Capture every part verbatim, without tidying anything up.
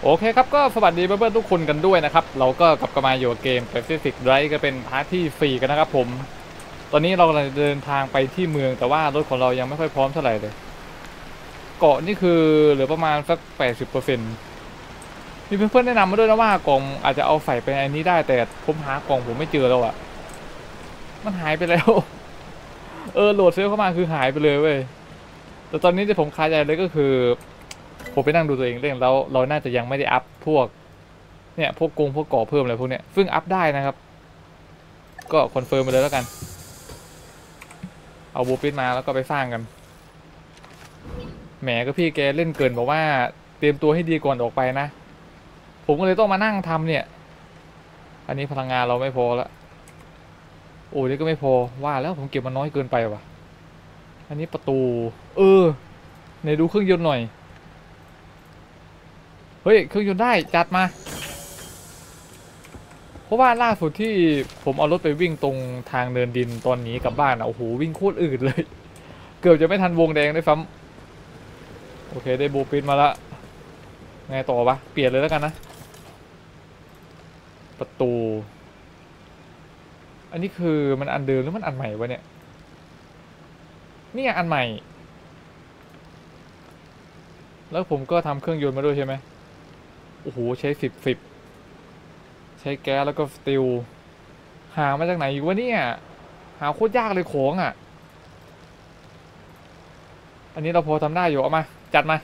โอเคครับก็สวัสดีเพื่อนๆทุกคนกันด้วยนะครับเราก็กลับกันมาอยู่กับเกม Pacific Drive ก็เป็นพาร์ทที่สี่กันนะครับผมตอนนี้เรากำลังเดินทางไปที่เมืองแต่ว่ารถของเรายังไม่ค่อยพร้อมเท่าไหร่เลยเกาะนี่คือเหลือประมาณสัก แปดสิบเปอร์เซ็นต์ มีเพื่อนๆแนะนำมาด้วยนะว่ากล่องอาจจะเอาใส่ไปอันนี้ได้แต่ผมหากล่องผมไม่เจอแล้วอะมันหายไปแล้วเออโหลดเซิร์ฟเข้ามาคือหายไปเลยเว้ยแต่ตอนนี้ที่ผมคาใจเลยก็คือผมไปนั่งดูตัวเองเล่นแล้วเราน่าจะยังไม่ได้อัพพวกเนี่ยพวกกงพวกก่อเพิ่มอะไรพวกเนี้ยซึ่งอัพได้นะครับก็คอนเฟิร์มมาเลยแล้วกันเอาบูปิดมาแล้วก็ไปสร้างกันแหมก็พี่แกเล่นเกินบอกว่าเตรียมตัวให้ดีก่อนออกไปนะผมก็เลยต้องมานั่งทำเนี่ยอันนี้พลังงานเราไม่พอละโอ้ยนี่ก็ไม่พอว่าแล้วผมเก็บมันน้อยเกินไปว่ะอันนี้ประตูเออไหนดูเครื่องยนต์หน่อยเฮ้ยเครื่องยนต์ได้จัดมาเพราะว่าล่าสุดที่ผมเอารถไปวิ่งตรงทางเดินดินตอนนี้กลับบ้านอ่ะโอ้โหวิ่งโคตรอืดเลยเกือบจะไม่ทันวงแดงด้วยซ้ำโอเคได้บูปินมาละไงต่อปะเปลี่ยนเลยแล้วกันนะประตูอันนี้คือมันอันเดิมหรือมันอันใหม่วะเนี่ยนี่อันใหม่แล้วผมก็ทำเครื่องยนต์มาด้วยใช่ไหมโอ้โหใช้สิบสิบใช้แก๊สแล้วก็สตีลหามาจากไหนอยู่วะเนี่ยหาโคตรยากเลยของอ่ะอันนี้เราพอทำได้อยู่เอามาจัดมา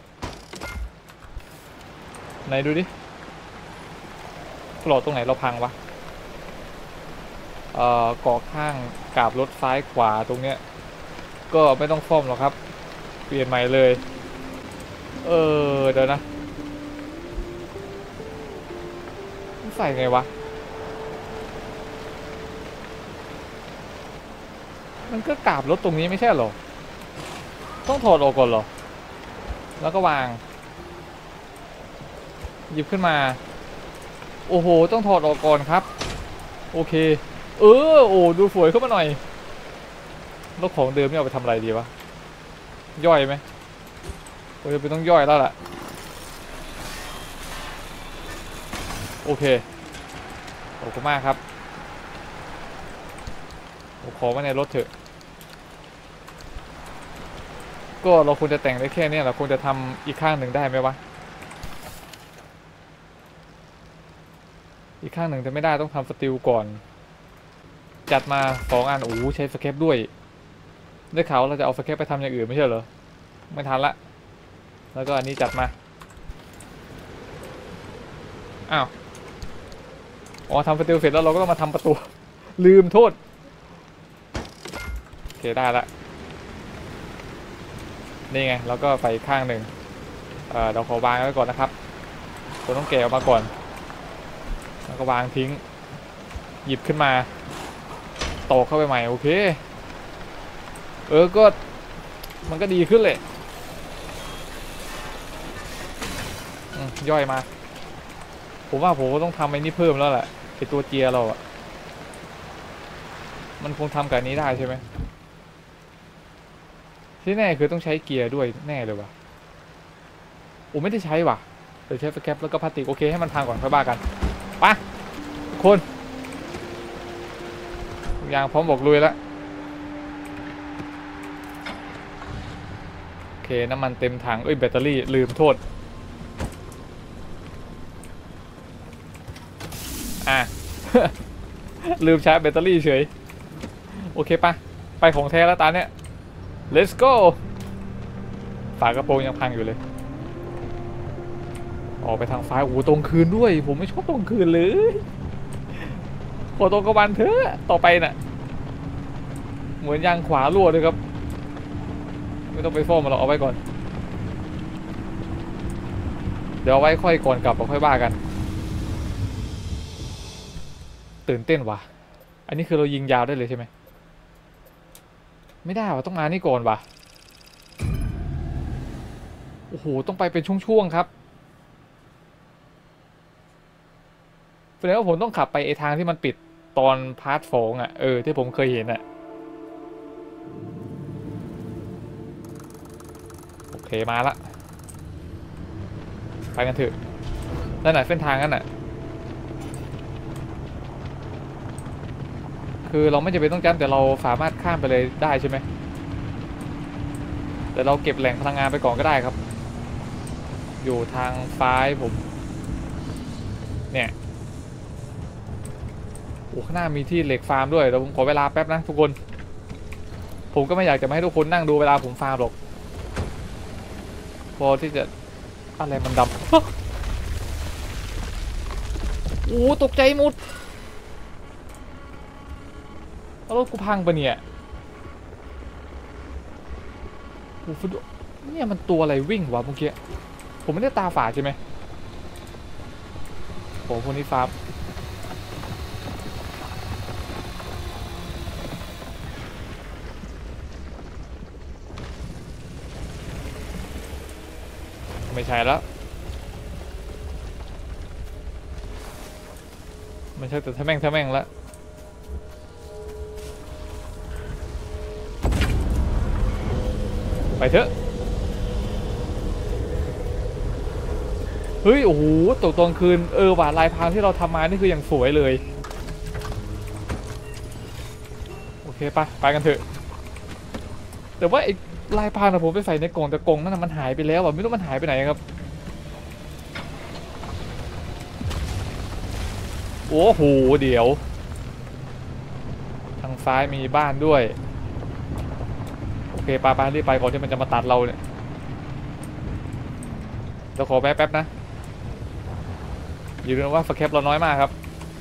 ไหนดูดิกรอดตรงไหนเราพังวะเอ่อก่อข้างกาบรถซ้ายขวาตรงเนี้ยก็ไม่ต้องซ่อมหรอกครับเปลี่ยนใหม่เลยเออเดี๋ยวนะใส่ไงวะมันก็กาบรถตรงนี้ไม่ใช่หรอต้องถอดออกก่อนหรอแล้วก็วางหยิบขึ้นมาโอ้โหต้องถอดออกก่อนครับโอเคเออโอ้ดูสวยขึ้นมาหน่อยแล้วของเดิมนี่เอาไปทำอะไรดีวะย่อยไหมโอ้ยเป็นต้องย่อยแล้วล่ะโอเคขอบคุณมากครับผมขอไว้ในรถเถอะก็เราควรจะแต่งได้แค่นี้เราควรจะทำอีกข้างหนึ่งได้ไหมวะอีกข้างหนึ่งจะไม่ได้ต้องทำสติลก่อนจัดมาสองอันโอ้ใช้สเก็ปด้วยได้ข่าวเราจะเอาสเก็ปไปทำอย่างอื่นไม่ใช่เหรอไม่ทันละแล้วก็อันนี้จัดมาอ้าวอ๋อทำสติลเสร็จแล้วเราก็ต้องมาทำประตูลืมโทษโอเคได้ละนี่ไงแล้วก็ไปข้างหนึ่งเอ่อเราขอวางไว้ก่อนนะครับตัวต้องแกะออกมาก่อนแล้วก็วางทิ้งหยิบขึ้นมาตอกเข้าไปใหม่โอเคเออก็มันก็ดีขึ้นเลยย่อยมาผมว่าผมก็ต้องทำไอ้นี่เพิ่มแล้วแหละไอตัวเจียเราอะมันคงทำกับนี้ได้ใช่ไหมที่แน่คือต้องใช้เกียร์ด้วยแน่เลยวะโอ้ไม่ได้ใช้ว่ะเดี๋ยวใช้สแคปแล้วก็พลาสติกโอเคให้มันพังก่อนค่อยบ้ากันไปทุกคนยางพร้อมบอกลุยแล้วโอเคน้ำมันเต็มถังเอ้ยแบตเตอรี่ลืมโทษอ่ะ ลืมชาร์จแบตเตอรี่เฉยโอเคปะไปของแท้แล้วตาเนี้ย let's go ฝากระโปรงยังพังอยู่เลยออกไปทางซ้ายโอ้ตรงคืนด้วยผมไม่ชอบตรงคืนเลยขอตรงกระบาลเถอะต่อไปน่ะเหมือนยางขวารั่วเลยครับไม่ต้องไปซ่อมมันหรอกเอาไว้ก่อนเดี๋ยวเอาไว้ค่อยก่อนกลับเราค่อยบ้ากันตื่นเต้นว่ะอันนี้คือเรายิงยาวได้เลยใช่ไหมไม่ได้ว่ะต้องมานี่ก่อนว่ะโอ้โหต้องไปเป็นช่วงๆครับแสดงว่าผมต้องขับไปไอทางที่มันปิดตอนพาร์ทสองอ่ะเออที่ผมเคยเห็นอ่ะโอเคมาละไปกันเถอะนั่นไหนเส้นทางนั่นน่ะคือเราไม่จำเป็นต้องจำแต่เราสามารถข้ามไปเลยได้ใช่ไหมแต่เราเก็บแหล่งพลังงานไปก่อนก็ได้ครับอยู่ทางซ้ายผมเนี่ยโอ้ข้างหน้ามีที่เหล็กฟาร์มด้วยเดี๋ยวผมขอเวลาแป๊บนะทุกคนผมก็ไม่อยากจะให้ทุกคนนั่งดูเวลาผมฟาร์มหรอกพอที่จะอะไรมันดำโอ้ตกใจหมดแล้วรถกูพังปะเนี่ยโอ้ฟุดเนี่ยมันตัวอะไรวิ่งวะเมื่อกี้ผมไม่ได้ตาฝาดใช่ไหมโอ้พวกนี้ฟาร์มไม่ใช่แล้วไม่ใช่แต่ถ้าแม่งถ้าแม่งแล้วไปเถอะเฮ้ยโอ้โหตกตอนคืนเออว่าลายพรางที่เราทำมานี่คืออย่างสวยเลยโอเคไปไปกันเถอะแต่ว่าไอ้ลายพรางนะผมไปใส่ในกล่องแต่กล่องนั่นมันหายไปแล้วอ่ะไม่รู้มันหายไปไหนครับโอ้โหเดี๋ยวทางซ้ายมีบ้านด้วยโอเคปาปารีบไปก่อนที่มันจะมาตัดเราเนี่ยเดี๋ยวขอแป๊บแป๊บนะอย่าลืมว่าสแคปเราน้อยมากครับ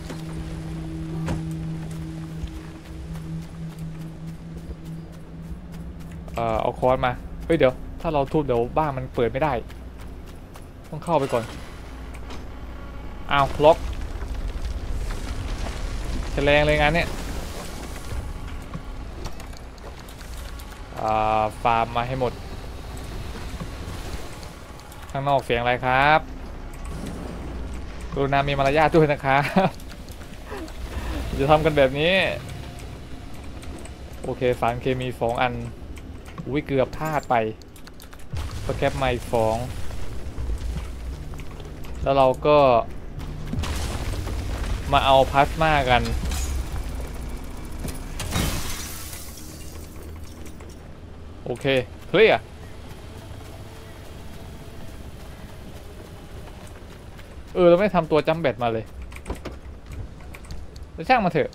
เอ่อเอาคอร์สมาเฮ้ยเดี๋ยวถ้าเราทุบเดี๋ยวบ้านมันเปิดไม่ได้ต้องเข้าไปก่อนอ้าวล็อกจะแรงเลยงานเนี้ยอ่าฟาร์มมาให้หมดข้างนอกเสียงอะไรครับกรุณามีมารยาทด้วยนะครับจะทำกันแบบนี้โอเคสารเคมีสองอันอุ้ยเกือบพลาดไปสแคปมาอีกสองแล้วเราก็มาเอาพลาสมากันโอเคเฮ้ยอะเออเราไม่ทำตัวจัมแบตมาเลยแล้วช่างมาเถอะ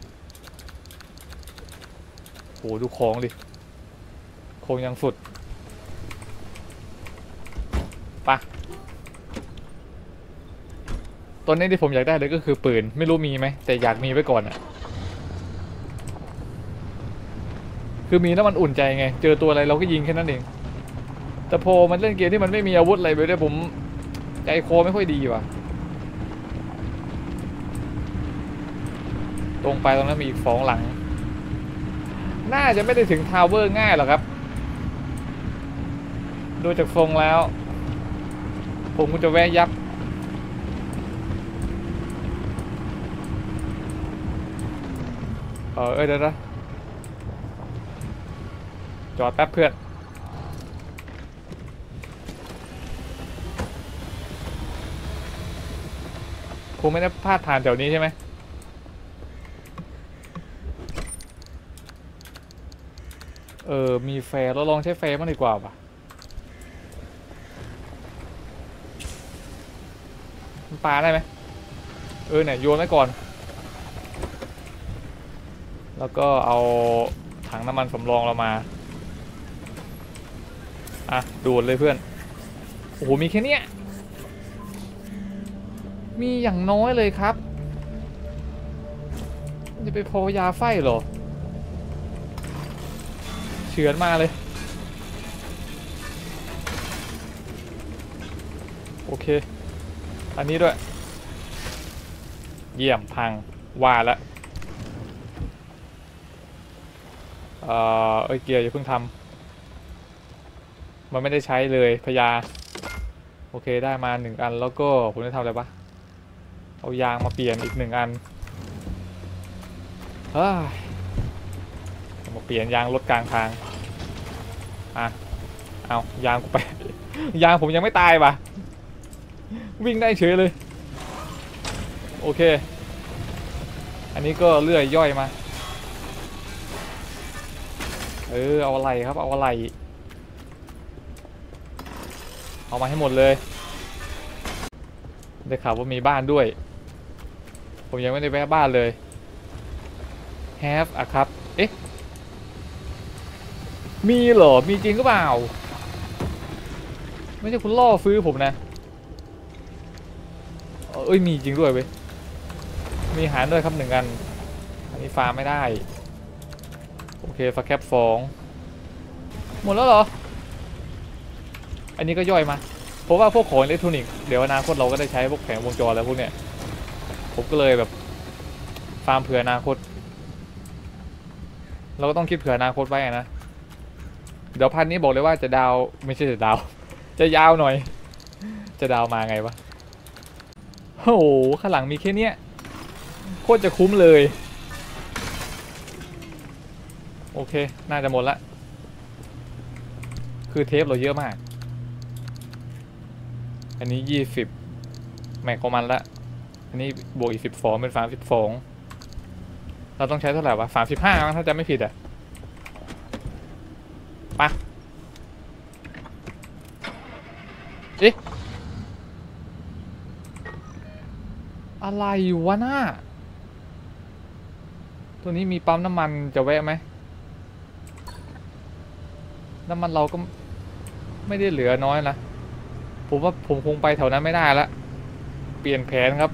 โหดูของดิโคงยังสุดปะตอนนี้ที่ผมอยากได้เลยก็คือปืนไม่รู้มีไหมแต่อยากมีไว้ก่อนอะคือมีแล้วมันอุ่นใจไงเจอตัวอะไรเราก็ยิงแค่นั้นเองแต่พอมันเล่นเกมที่มันไม่มีอาวุธอะไรไปด้วยผมใจคอไม่ค่อยดีว่ะตรงไปตรงนั้นมีอีกสองหลังน่าจะไม่ได้ถึงทาวเวอร์ง่ายหรอกครับดูจากทรงแล้วผมก็จะแวะยับเออเออเดี๋ยวนะจอดแป๊บเพื่อนคงไม่ได้พลาดผ่านแถวนี้ใช่ไหมเออมีแฟร์เราลองใช้แฟร์มันดีกว่าป่ะมันปาได้ไหมเออเนี่ยโยนไว้ก่อนแล้วก็เอาถังน้ำมันสำรองเรามาอ่ะดูดเลยเพื่อนโอ้โหมีแค่เนี้ยมีอย่างน้อยเลยครับจะไปพอยาไฟเหรอเฉือนมาเลยโอเคอันนี้ด้วยเยี่ยมพังว่าแล้วเอ่อเอ้ยเกียร์อย่าเพิ่งทำมันไม่ได้ใช้เลยพยาโอเคได้มาหนึ่งอันแล้วก็ผมจะทำอะไรปะเอายางมาเปลี่ยนอีกหนึ่งอันเฮ้ยมาเปลี่ยนยางรถกลางทางอ่ะเอายางกูไปยางผมยังไม่ตายปะวิ่งได้เฉยเลยโอเคอันนี้ก็เลื่อยย่อยมาเออเอาอะไรครับเอาอะไรเอามาให้หมดเลยได้ข่าวว่ามีบ้านด้วยผมยังไม่ได้แวะบ้านเลย have อะครับเอ๊ะมีเหรอมีจริงก็เปล่าไม่ใช่คุณล่อซื้อผมนะเอ้ยมีจริงด้วยเว้ยมีอาหารด้วยครับหนึ่งอันอันนี้ฟาร์มไม่ได้โอเคฟาแคปฟองหมดแล้วเหรออันนี้ก็ย่อยมาเพราะว่าพวกของอิเล็กทรอนิกส์เดี๋ยวอนาคตเราก็ได้ใช้พวกแผงวงจรแล้วพวกเนี้ยผมก็เลยแบบฟาร์มเผื่ออนาคตเราก็ต้องคิดเผื่ออนาคตไว้นะเดี๋ยวพันนี้บอกเลยว่าจะดาวไม่ใช่จะดาวจะยาวหน่อยจะดาวมาไงวะโอ้โหข้างหลังมีแค่เนี้ยโคตรจะคุ้มเลยโอเคน่าจะหมดละคือเทปเราเยอะมากอันนี้ยี่สิบแม็กของมันละอันนี้บวกอีกสิบฟองเป็นสามสิบฟองเราต้องใช้เท่าไหร่วะสามสิบห้าถ้าจะไม่ผิดอ่ะปะเอ๊ะอะไรวะหน้าตัวนี้มีปั๊มน้ำมันจะแวะไหมน้ำมันเราก็ไม่ได้เหลือน้อยนะผมว่าผมคงไปแถวนั้นไม่ได้ละเปลี่ยนแผนครับ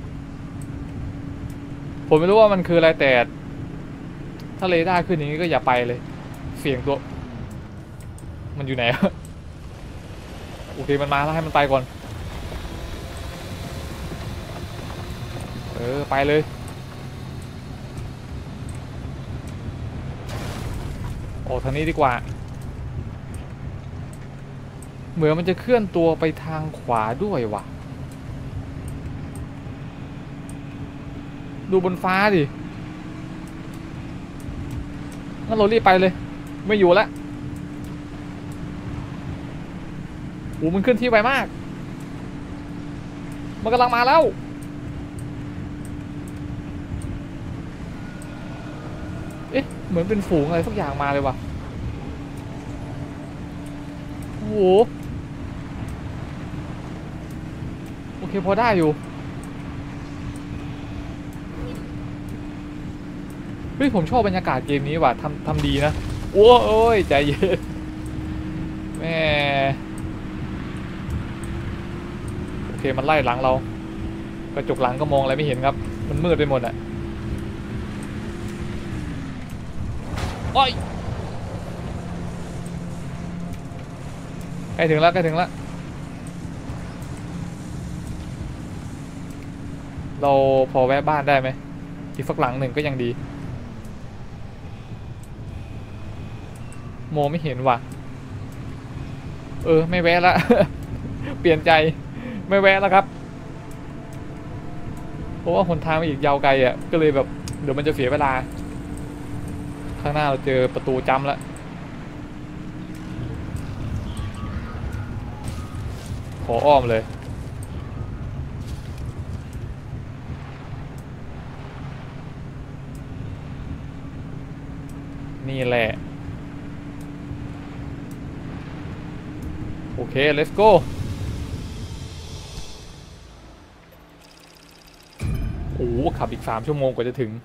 ผมไม่รู้ว่ามันคืออะไรแต่ถ้าเรดาร์ขึ้นอย่างนี้ก็อย่าไปเลยเสี่ยงตัวมันอยู่ไหนโอเคมันมาแล้วให้มันไปก่อนเออไปเลยโอ้ทางนี้ดีกว่าเหมือนมันจะเคลื่อนตัวไปทางขวาด้วยว่ะดูบนฟ้าดิงั้นเรารีบไปเลยไม่อยู่แล้วโอ้มันขึ้นที่ไวมากมันกำลังมาแล้วเอ๊ะเหมือนเป็นฝูงอะไรสักอย่างมาเลยว่ะโอ้โหโอเคพอได้อยู่เฮ้ยผมชอบบรรยากาศเกมนี้ว่ะทำทำดีนะโอ้โอ้ยใจเย็นแม่โอเคมันไล่หลังเรากระจกหลังก็มองอะไรไม่เห็นครับมันมืดไปหมดอ่ะโอ้ยใกล้ถึงแล้วใกล้ถึงแล้วเราพอแวะบ้านได้ไหมอีกสักหลังหนึ่งก็ยังดีโมไม่เห็นว่ะเออไม่แวะละ เปลี่ยนใจไม่แวะแล้วครับเพราะว่าหนทางมันอีกยาวไกลอ่ะก็เลยแบบเดี๋ยวมันจะเสียเวลาข้างหน้าเราเจอประตูจำแล้วขออ้อมเลยนี่แหละโอเค let's go โอ้ขับอีกสามชั่วโมงกว่าจะถึง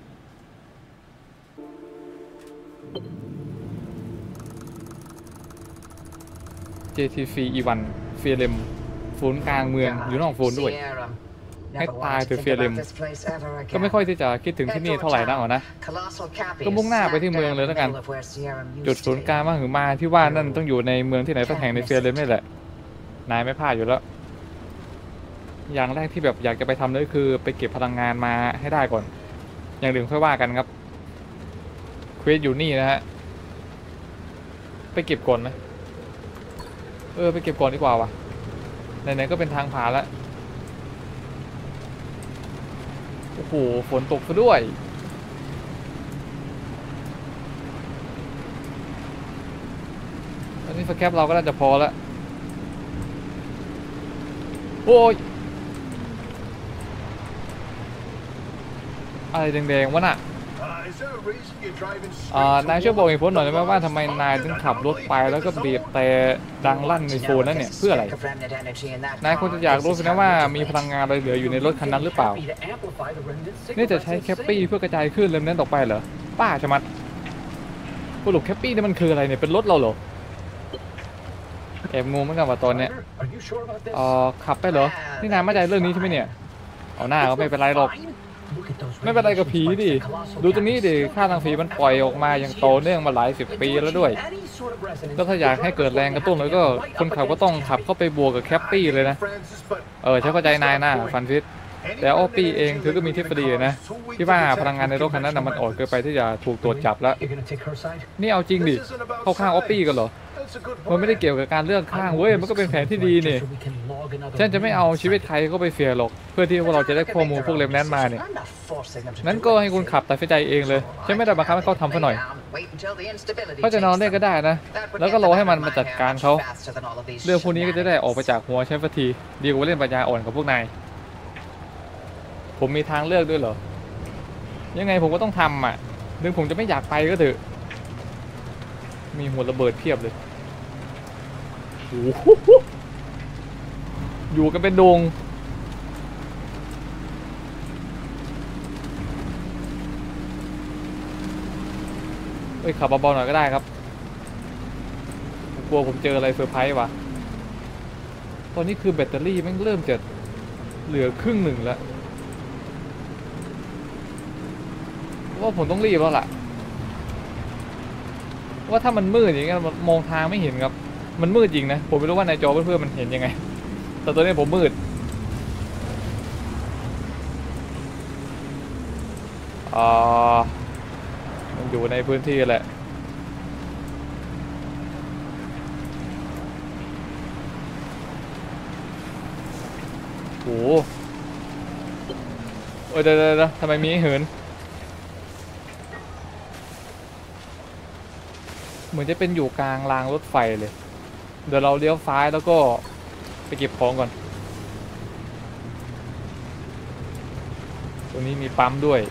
เจ ที ซี อี วัน เฟียเรมศูนย์กลางเมืองอยู่นอกโซนด้วยให้ตายแต่เฟียเรมก็ไม่ค่อยที่จะคิดถึงที่นี่เท่าไหร่นักหรอนะก็มุ่งหน้าไปที่เมืองเลยแล้วกันจุดศูนย์กลางมหึมาที่ว่านั่นต้องอยู่ในเมืองที่ไหนสักแห่งในเฟียเรมนี่แหละนายไม่พลาดอยู่แล้วอย่างแรกที่แบบอยากจะไปทำเลยคือไปเก็บพลังงานมาให้ได้ก่อนอย่างอื่นค่อยว่ากันครับเควสอยู่นี่นะฮะไปเก็บก่อนไหมเออไปเก็บก่อนดีกว่าวะไหนๆก็เป็นทางผ่านแล้วโอ้โหฝนตกซะด้วยอันนี้สแคปเราก็น่าจะพอแล้วโอ้ยอะไรแดงๆวะน่ะอ่านายช่วยบอกเหตุผลหน่อยได้ไหมว่าทำไมนายถึงขับรถไปแล้วก็บีบแต่ดังลั่นในโซนนั้นเนี่ยเพื่ออะไรนายคงจะอยากรู้สินะว่ามีพลังงานอะไรเหลืออยู่ในรถคันนั้นหรือเปล่านี่จะใช้แคปปี้เพื่อกระจายคลื่นเลมนั้นออกไปเหรอป้าชะมัดสรุปแคปปี้นี่มันคืออะไรเนี่ยเป็นรถเราเหรอแอบงงเหมือนกันว่าตอนเนี้ยเอ่อขับไปเหรอนี่นายมั่นใจเรื่องนี้ใช่ไหมเนี่ยเอาหน้าก็ไม่เป็นไรหรอกไม่เป็นไรกับผีดิดูตรงนี้ดิค่าทางผีมันปล่อยออกมาอย่างต่อเนื่องมาหลายสิบปีแล้วด้วยก็ถ้าอยากให้เกิดแรงกระตุ้นแล้วก็คนขับก็ต้องขับเข้าไปบวกกับแคปปี้เลยนะเออฉันเข้าใจนายนะฟันฟิสแต่ออปปี้เองเธอก็มีทฤษฎีนะที่ว่าพลังงานในรถคันนั้นมันอ่อนเกินไปที่จะถูกตรวจจับแล้วนี่เอาจริงดิเข้าข้างออปปี้กันเหรอมันไม่ได้เกี่ยวกับการเลือกข้างเว้ยมันก็เป็นแผนที่ดีนี่ฉันจะไม่เอาชีวิตใครก็ไปเสียหรอกเพื่อที่พวกเราจะได้ข้อมูลพวกเลมแนนมาเนี่ยนั้นก็ให้คุณขับตัดสินใจเองเลยฉันไม่ได้บังคับให้เขาทำซะหน่อยเขาจะนอนเล่นก็ได้นะแล้วก็รอให้มันมาจัดการเขาเรื่องพวกนี้ก็จะได้ออกไปจากหัวฉันสักทีดีกว่าเล่นปัญญาอ่อนกับพวกนายผมมีทางเลือกด้วยเหรอยังไงผมก็ต้องทำอ่ะถึงผมจะไม่อยากไปก็เถอะมีหัวระเบิดเพียบเลยโอ้โหอยู่กันเป็นดงเฮ้ยขับเบาๆหน่อยก็ได้ครับผมกลัวผมเจออะไรเซอร์ไพรส์ว่ะตอนนี้คือแบตเตอรี่แม่งเริ่มจะเหลือครึ่งหนึ่งแล้วว่าผมต้องรีบแล้วล่ะว่าถ้ามันมืดอย่างเงี้ยมองทางไม่เห็นครับมันมืดจริงนะผมไม่รู้ว่าในจอเพื่อนๆมันเห็นยังไงแต่ตอนนี้ผมมืดอ่ามันอยู่ในพื้นที่แหละโอ้โหเออเดี๋ยวๆทำไมมีให้เหินเหมือนจะเป็นอยู่กลางรางรถไฟเลยเดี๋ยวเราเลี้ยวซ้ายแล้วก็ไปเก็บของก่อนตรงนี้มีปั๊มด้วย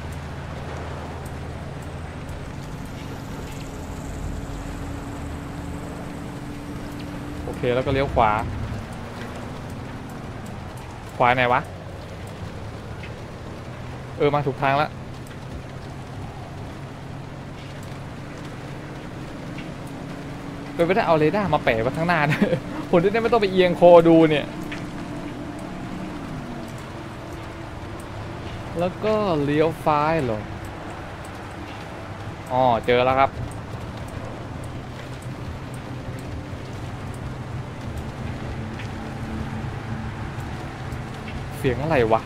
โอเคแล้วก็เลี้ยวขวาขวาไหนวะเออมาถูกทางแล้วเป็นไปได้เอาเรดาร์มาแปะไว้ข้างหน้านะผมจะได้ไม่ต้องไปเอียงคอดูเนี่ยแล้วก็เลี้ยวซ้ายเหรออ๋อเจอแล้วครับเสียงอะไรวะ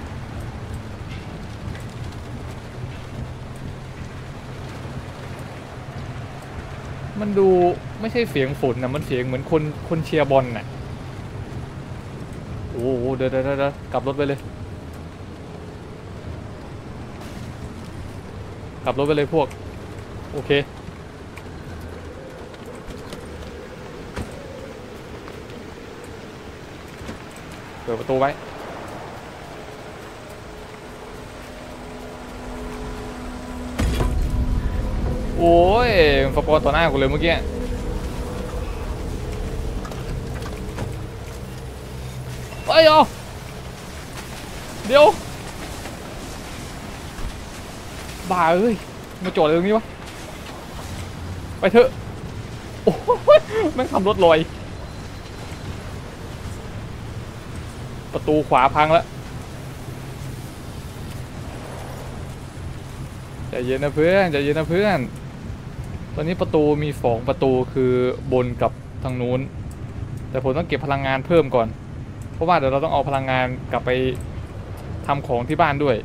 มันดูไม่ใช่เสียงฝนนะมันเสียงเหมือนคนคนเชียร์บอลน่ะโอ้โหเดี๋ยวเดี๋ยวเดี๋ยวกลับรถไปเลยกลับรถไปเลยพวกโอเคเปิดประตูไว้โอ้ยสปอร์ตต่อหน้ากูเลยเมื่อกี้เฮ้ยเอาเดี๋ยวบ้าเอ้ยมาจอดอะไรตรงนี้วะไปเถอะโอ้ยแม่งขับรถลอยประตูขวาพังแล้วใจเย็นนะเพื่อนใจเย็นนะเพื่อนตอนนี้ประตูมีสองประตูคือบนกับทางนู้นแต่ผมต้องเก็บพลังงานเพิ่มก่อนเพราะว่าเดี๋ยวเราต้องเอาพลังงานกลับไปทำของที่บ้านด้วย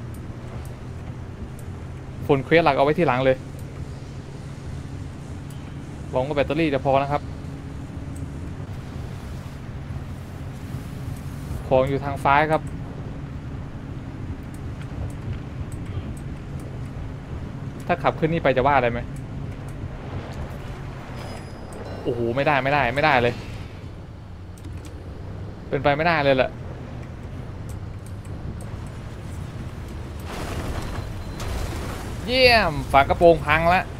ฝนเควสหลักเอาไว้ที่หลังเลยหวังว่าแบตเตอรี่จะพอนะครับของอยู่ทางซ้ายครับถ้าขับขึ้นนี่ไปจะว่าอะไรไหมโอ้โหไม่ได้ไม่ได้ไม่ได้เลยเป็นไปไม่ได้เลยแหละเยี่ยมฝากระโปรงพังแล้ว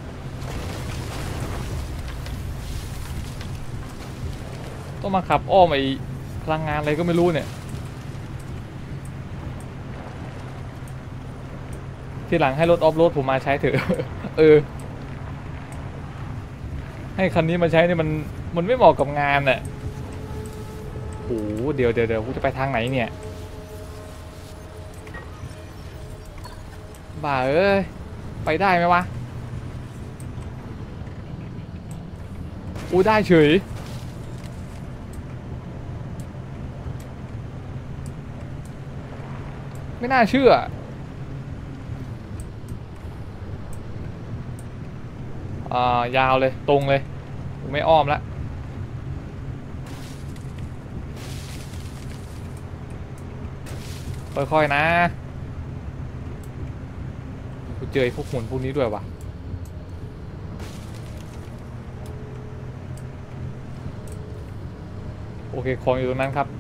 ต้องมาขับอ้อมไอ้พลังงานอะไรก็ไม่รู้เนี่ยทีหลังให้รถออฟโรดผมมาใช้เถอะ เออให้คันนี้มาใช้เนี่ยมันมันไม่เหมาะกับงานน่ะโอ้เดี๋ยวเดี๋ยวเดี๋ยวกูจะไปทางไหนเนี่ยบ้าเอ้ยไปได้ไหมวะอู้ได้เฉยไม่น่าเชื่ออ่ายาวเลยตรงเลยไม่อ้อมแล้วค่อยๆนะกูเจอพวกหุ่นพวกนี้ด้วยวะโอเคของอยู่ตรงนั้นครับ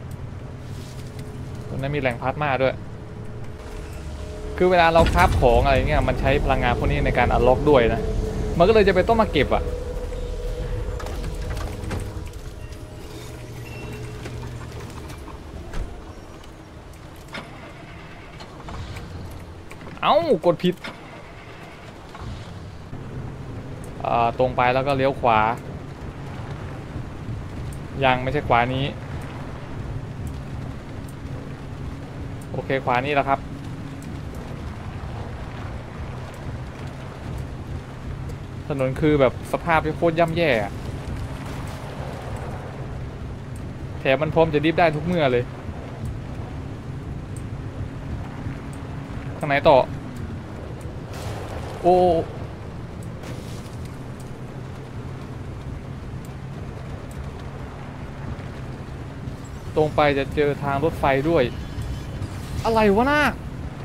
ตรงนั้นมีแหล่งพลาสมาด้วยคือเวลาเราคราฟของอะไรเงี้ยมันใช้พลังงานพวกนี้ในการอัลล็อกด้วยนะมันก็เลยจะไปต้องมาเก็บอ่ะเอ้ากดผิดอ่าตรงไปแล้วก็เลี้ยวขวายังไม่ใช่ขวานี้โอเคขวานี้แล้วครับถนนคือแบบสภาพที่โคตรย่ำแย่แถมมันพร้อมจะดิฟได้ทุกเมื่อเลยทางไหนต่อโอ้ตรงไปจะเจอทางรถไฟด้วยอะไรวะน่า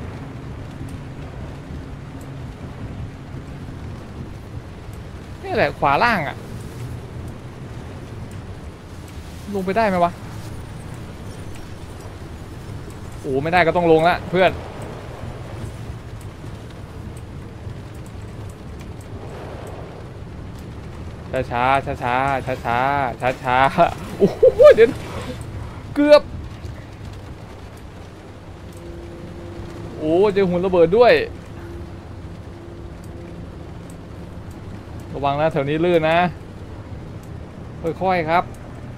นี่แหละขวาล่างอะลงไปได้ไหมวะโอ้ไม่ได้ก็ต้องลงละเพื่อนช้าช้าช้าช้าช้าช้าช้าช้าโอ้โหเดี๋ยวเกือบโอ้เจอหุ่นระเบิดด้วยระวังนะแถวนี้ลื่นนะค่อยๆครับ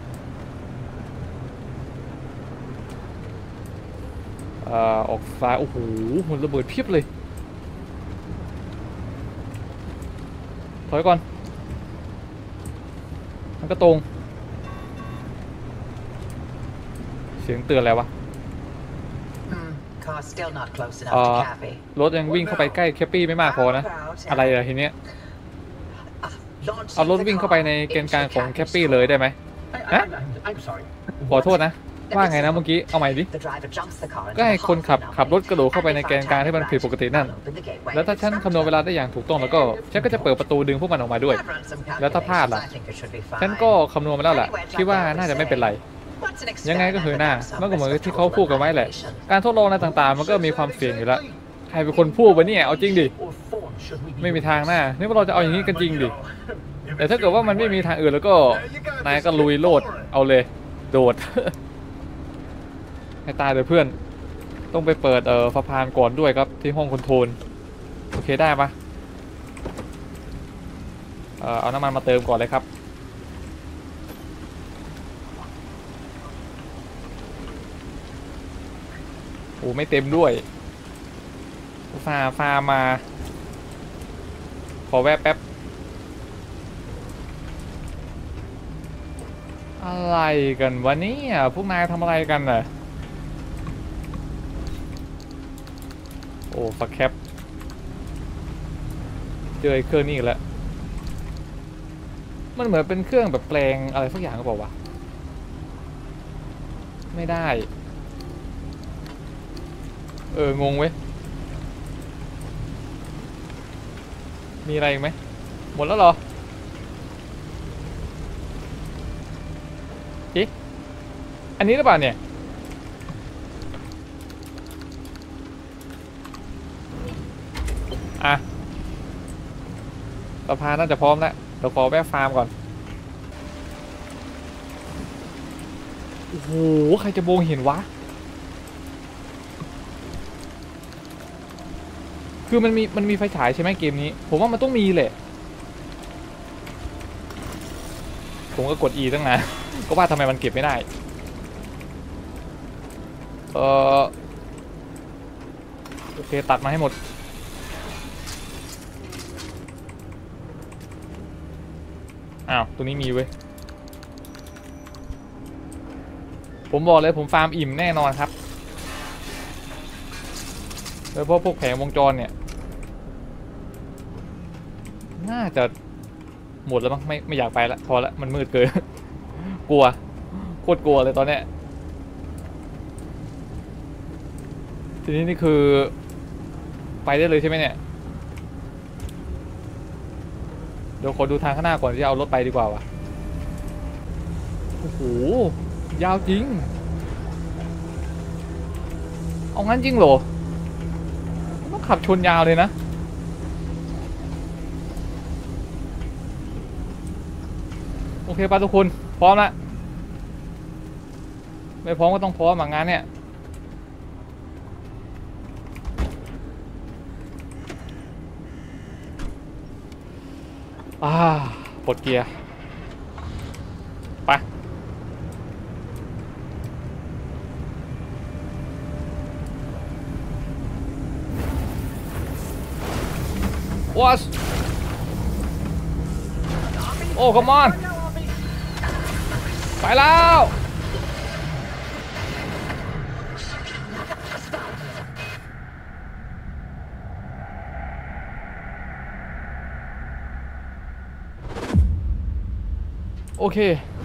เอ่อออกซ้ายโอ้โหหุ่นระเบิดเพียบเลยถอยก่อนมันก็ตรงเสียงเตือนอะไรวะรถยังวิ่งเข้าไปใกล้แคปปี้ไม่มากพอนะอะไรอะทีเนี้ยเอารถวิ่งเข้าไปในเกณฑ์การของแคปปี้เลยได้ไหมฮะขอโทษนะว่าไงนะเมื่อกี้เอาใหม่ดิก็ให้คนขับขับรถกระโดดเข้าไปในแกนกลางที่มันผิดปกตินั่นแล้วถ้าฉันคำนวณเวลาได้อย่างถูกต้องแล้วก็ฉันก็จะเปิดประตูดึงพวกมันออกมาด้วยแล้วถ้าพลาดล่ะฉันก็คำนวณมาแล้วแหละคิดว่าน่าจะไม่เป็นไรยังไงก็คือหน้ามันก็เหมือนที่เขาพูดกันไว้แหละการทดลองอะไรต่างๆมันก็มีความเสี่ยงอยู่แล้วใครเป็นคนพูดวะเนี่ยเอาจริงดิไม่มีทางหน้านี่ว่าเราจะเอาอย่างนี้กันจริงดิแต่ถ้าเกิดว่ามันไม่มีทางอื่นแล้วก็นายก็ลุยโลดเอาเลยโดดให้ตายเลยเพื่อนต้องไปเปิดเอ่อสะพานก่อนด้วยครับที่ห้องคอนโทรลโอเคได้ปะเอ่อเอาน้ำมันมาเติมก่อนเลยครับโอ้ไม่เต็มด้วยฟาฟามาขอแวะแป๊บอะไรกันวะเนี่ยพวกนายทำอะไรกันน่ะโอ้ฟักแคปเจอเครื่องนี้อีกแล้วมันเหมือนเป็นเครื่องแบบแปลงอะไรสักอย่างก็บอกว่าไม่ได้เอองงเว้ยมีอะไรอีกไหมหมดแล้วเหรออิอันนี้หรือเปล่าเนี่ยอ่ะสะพานน่าจะพร้อมแล้วเดี๋ยวขอแวะฟาร์มก่อนโอ้โหใครจะมองเห็นวะคือมันมีมันมีไฟฉายใช่ไหมเกมนี้ผมว่ามันต้องมีแหละผมก็กด E ตั้งนานก็ว่าทำไมมันเก็บไม่ได้เออโอเคตัดมาให้หมดอ้าวตัวนี้มีเว้ยผมบอกเลยผมฟาร์มอิ่มแน่นอนครับโดยเฉพาะพวกแผงวงจรเนี่ยน่าจะหมดแล้วมั้งไม่ไม่อยากไปละพอละมันมืดเกิน กลัวโคตรกลัวเลยตอนเนี้ยทีนี้นี่คือไปได้เลยใช่ไหมเนี่ยเดี๋ยวขอดูทางข้างหน้าก่อนที่จะเอารถไปดีกว่าวะโอ้โหยาวจริงเอางั้นจริงเหรอต้องขับชนยาวเลยนะโอเคป่ะทุกคนพร้อมละไม่พร้อมก็ต้องพร้อมงานเนี่ยอ่าปลดเกียร์ไปวอชโอ้ come on ไปแล้วโอเค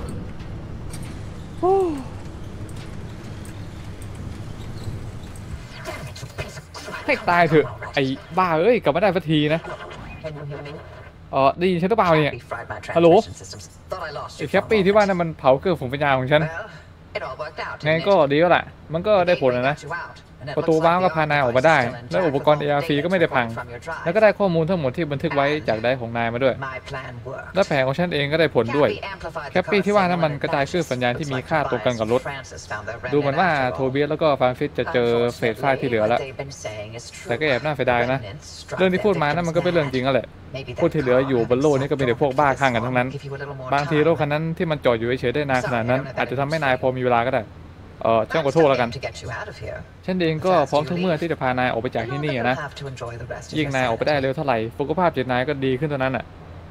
ให้ตายเถอะไอ้บ้าเอ้ยกลับมาได้สักทีนะเออได้ยินฉันหรือเปล่าเนี่ยฮัลโหลไอ้แคปปี้ที่ว่านั่นมันเผาเกลือฝุ่นปัญญาของฉันงั้นก็ดีแล้วแหละมันก็ได้ผลนะประตูว้าวก็พานายออกมาได้แล้วอุปกรณ์ เอ อาร์ ซี ก็ไม่ได้พังแล้วก็ได้ข้อมูลทั้งหมดที่บันทึกไว้จากไดร์ของนายมาด้วยและแผนของฉันเองก็ได้ผลด้วยแคปปี้ที่ว่านั้นมันกระจายคลื่นสัญญาณที่มีค่าตรงกันกับรถดูเหมือนว่าโทเบียสแล้วก็ฟรานซิสจะเจอเศษฝ้ายที่เหลือแล้วแต่ก็แอบน่าเสียดายนะเรื่องที่พูดมานั้นมันก็เป็นเรื่องจริงแล้วแหละพวกที่เหลืออยู่บนโลกนี้ก็เป็นแต่พวกบ้าคลั่งกันทั้งนั้นบางทีรถคันนั้นที่มันจอดอยู่เฉยๆได้นานขนาดนั้นอาจจะทำให้นายพอมีเวลาก็ได้เออช่างขอโทษแล้วกันฉันเองก็พร้อมทุกเมื่อที่จะพานายออกไปจากที่นี่นะยิ่งนายออกไปได้เร็วเท่าไหร่สุขภาพจิตนายก็ดีขึ้นเท่านั้นอ่ะ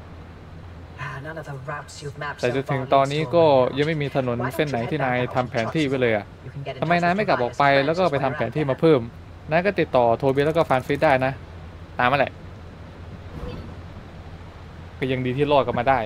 แต่จนถึงตอนนี้ก็ยังไม่มีถนนเส้นไหนที่นายทำแผนที่ไว้เลยอ่ะทำไมนายไม่กลับออกไปแล้วก็ไปทำแผนที่มาเพิ่มนายก็ติดต่อโทเบียแล้วก็ฟานฟิสได้นะตามมาแหละก็ยังดีที่รอดกลับมาได้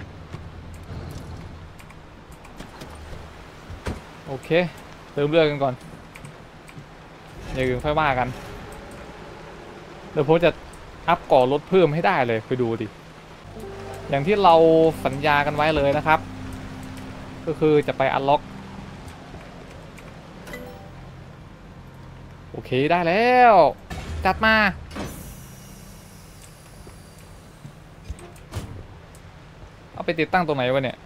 โอเคเติมเลือดกันก่อนอย่างอื่นค่อยว่ากันเดี๋ยวผมจะอัพก่อรถเพิ่มให้ได้เลยไปดูดิอย่างที่เราสัญญากันไว้เลยนะครับก็คือจะไปอันล็อกโอเคได้แล้วจัดมาเอาไปติดตั้งตรงไหนวะเนี่ย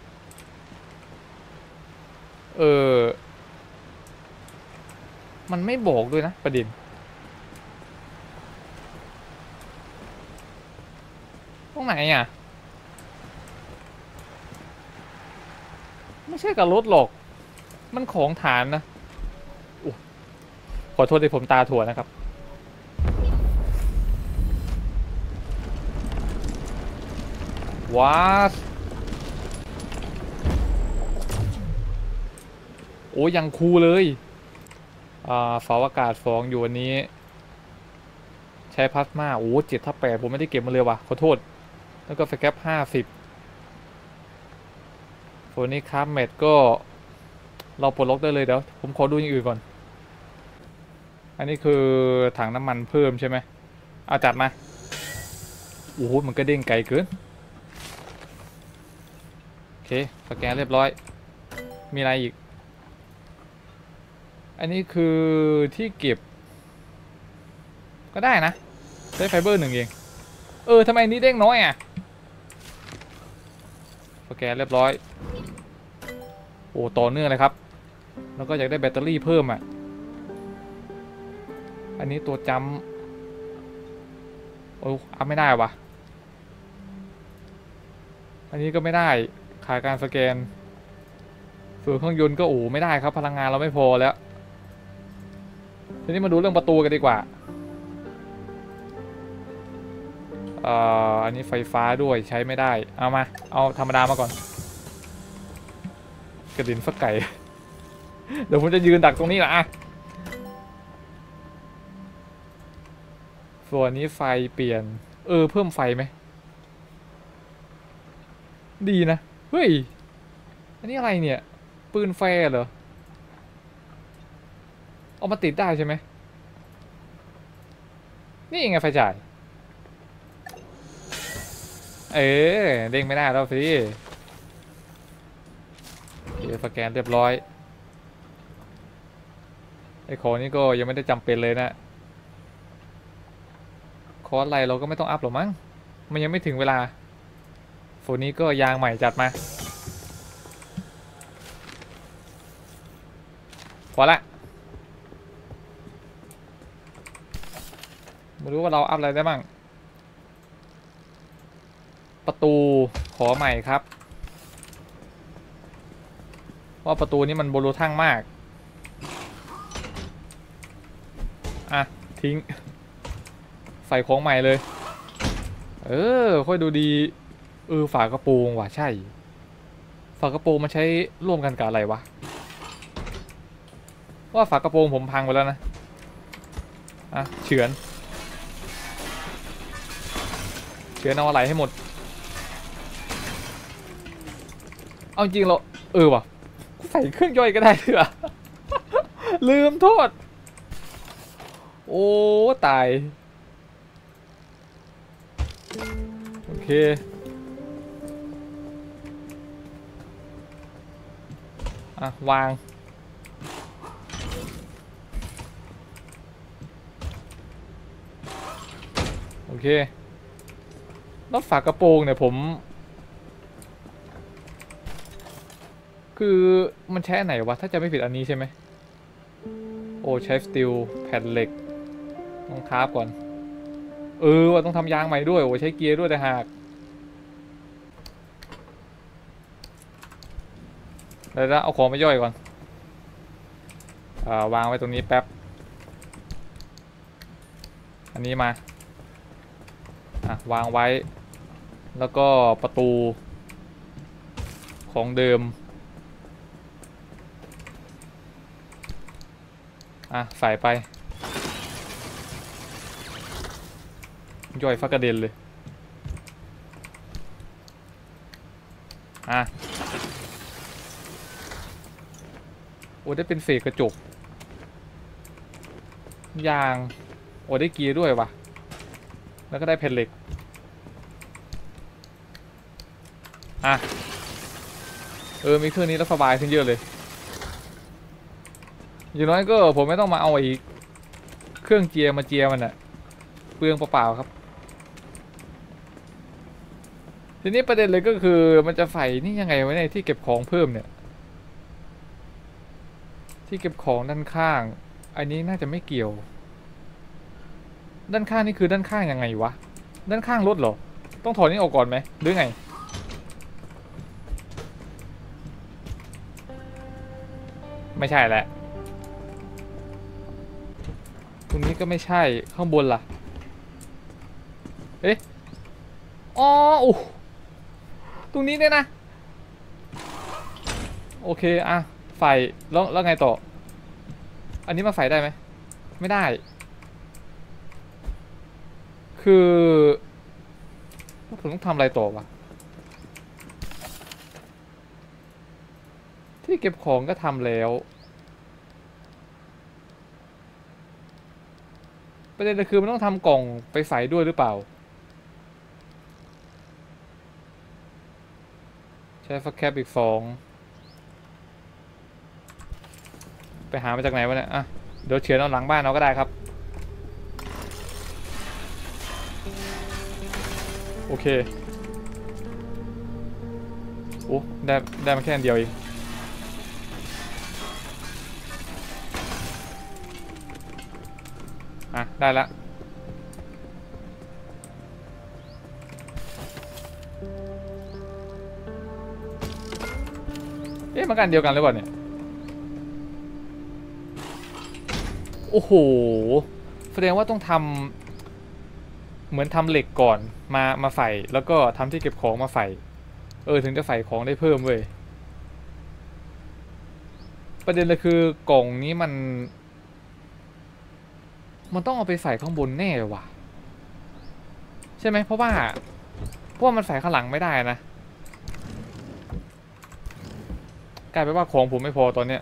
เออมันไม่บอกด้วยนะประเด็นตรงไหนอ่ะไม่ใช่กับรถหรอกมันของฐานนะขอโทษที่ผมตาถั่วนะครับว้าโอ้ยังคูลเลยอ่าเสาอากาศสองอยู่วันนี้ใช้พลาสมาโอ้เจ็ดทับแปดผมไม่ได้เก็บมาเลยว่ะขอโทษแล้วก็ไฟแคปห้าสิบโฟนี่คาร์เมดก็เราปลดล็อกได้เลยเดี๋ยวผมขอดูอย่างอื่นก่อนอันนี้คือถังน้ำมันเพิ่มใช่ไหมเอาจัดมาโอ้โหมันก็เด้งไกลเกินโอเคสแกนเรียบร้อยมีอะไรอีกอันนี้คือที่เก็บก็ได้นะได้ไฟเบอร์หนึ่งเองเออทำไมนี้เด้งน้อยอ่ะโอเคเรียบร้อยโอ้ต่อเนื่องเลยครับแล้วก็อยากได้แบตเตอรี่เพิ่มอ่ะอันนี้ตัวจำโอ้อัพไม่ได้วะอันนี้ก็ไม่ได้ขาดการสแกนส่วนเครื่องยนต์ก็โอ้ไม่ได้ครับพลังงานเราไม่พอแล้วทีนี้มาดูเรื่องประตูกันดีกว่าอ่าอันนี้ไฟฟ้าด้วยใช้ไม่ได้เอามาเอาธรรมดามาก่อนกระดิ่งฟักไก่ เดี๋ยวผมจะยืนดักตรงนี้แหละอ่ะส่วนนี้ไฟเปลี่ยนเออเพิ่มไฟไหมดีนะเฮ้ยอันนี้อะไรเนี่ยปืนแฟร์เหรอเอามาติดได้ใช่ไหมนี่ยังไงไฟฉายเออเด้งไม่ได้แล้วสิโอเคสแกนเรียบร้อยไอ้ของนี้ก็ยังไม่ได้จำเป็นเลยนะคอร์สอะไรเราก็ไม่ต้องอัพหรอกมั้งมันยังไม่ถึงเวลาโฟนนี้ก็ยางใหม่จัดมาพอละไม่รู้ว่าเราอัพอะไรได้บ้างประตูขอใหม่ครับว่าประตูนี้มันโบโลทั่งมากอ่ะทิ้งใส่ของใหม่เลยเออค่อยดูดีเออฝากระโปรงว่ะใช่ฝากระโปรงมันใช้ร่วมกันกับอะไรวะว่าฝากระโปรงผมพังไปแล้วนะอ่ะเฉือนเฉือนเอาอะไรให้หมดเอาจริงเราเออว่ะใส่เครื่องย่อยก็ได้เถอะ ลืมโทษโอ้ตายโอเคอ่ะวางโอเคแล้วฝากระโปรงเนี่ยผมคือมันใช้ไหนวะถ้าจะไม่ผิดอันนี้ใช่ไหมโอ้ใช้สตีลแผ่นเหล็กต้องคราฟก่อนเออว่าต้องทำยางใหม่ด้วยโอ้ใช้เกียร์ด้วยแต่หากเดี๋ยวเอาของมาย่อยก่อนอ่าวางไว้ตรงนี้แป๊บอันนี้มาอ่ะวางไว้แล้วก็ประตูของเดิมอ่ะใส่ไปย่อยฟักกระเด็นเลยอ่ะโอ้ได้เป็นเศษกระจกยางโอ้ได้เกียร์ด้วยว่ะแล้วก็ได้แผ่นเหล็กอ่ะเออมีเครื่องนี้แล้วสบายขึ้นเยอะเลยอย่างน้อยก็ผมไม่ต้องมาเอาไอ้เครื่องเจียมาเจียมันอะเปลืองเปล่าๆครับทีนี้ประเด็นเลยก็คือมันจะใส่นี่ยังไงไว้ในที่เก็บของเพิ่มเนี่ยที่เก็บของด้านข้างอันนี้น่าจะไม่เกี่ยวด้านข้างนี่คือด้านข้างยังไงวะด้านข้างรถเหรอต้องถอดนี่ออกก่อนไหมหรือไงไม่ใช่แหละตรงนี้ก็ไม่ใช่ข้างบนล่ะเอ๊ะอ๋อโอ้ตรงนี้เนี่ยนะโอเคอ่ะไฟแล้วแล้วไงต่ออันนี้มาไฟได้ไหมไม่ได้คือผมต้องทำอะไรต่อวะที่เก็บของก็ทำแล้วประเด็นคือมันต้องทำกล่องไปใส่ด้วยหรือเปล่าใช้ฟักแคปอีกสองไปหามาจากไหนวะเนี่ยอ่ะเดี๋ยวเฉือนเอาหลังบ้านเราก็ได้ครับโอเคโอ้ได้ได้มาแค่อันเดียวเองอ่ะได้ละเอ๊ะมันกันเดียวกันหรือเปล่าเนี่ยโอ้โหแสดงว่าต้องทำเหมือนทำเหล็กก่อนมามาใส่แล้วก็ทำที่เก็บของมาใส่เออถึงจะใส่ของได้เพิ่มเว้ยประเด็นเลยคือกล่องนี้มันมันต้องเอาไปใส่ข้างบนแน่เลยว่ะใช่ไหมเพราะว่าเพราะว่ามันใส่ข้างหลังไม่ได้นะกลายเป็นว่าของผมไม่พอตอนเนี้ย